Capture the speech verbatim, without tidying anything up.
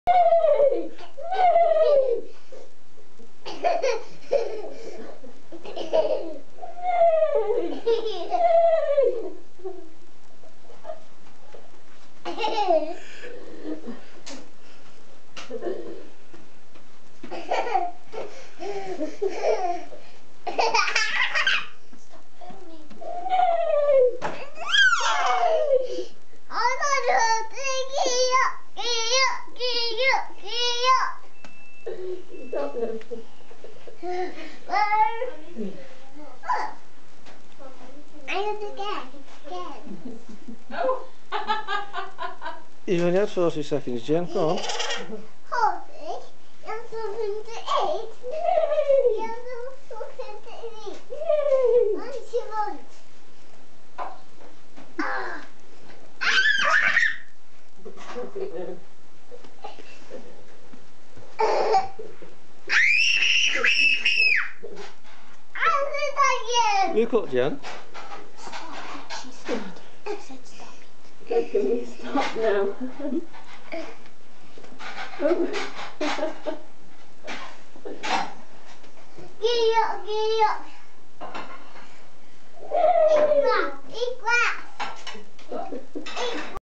You've only had forty seconds, Jen. Come on. forty? You have something to eat? You have something to eat? What do you want? Ah. Look up, Jen. Stop it, she said. She said stop it. Okay, can you stop now? Oh. Get up, get up. Eat grass, eat grass. Eat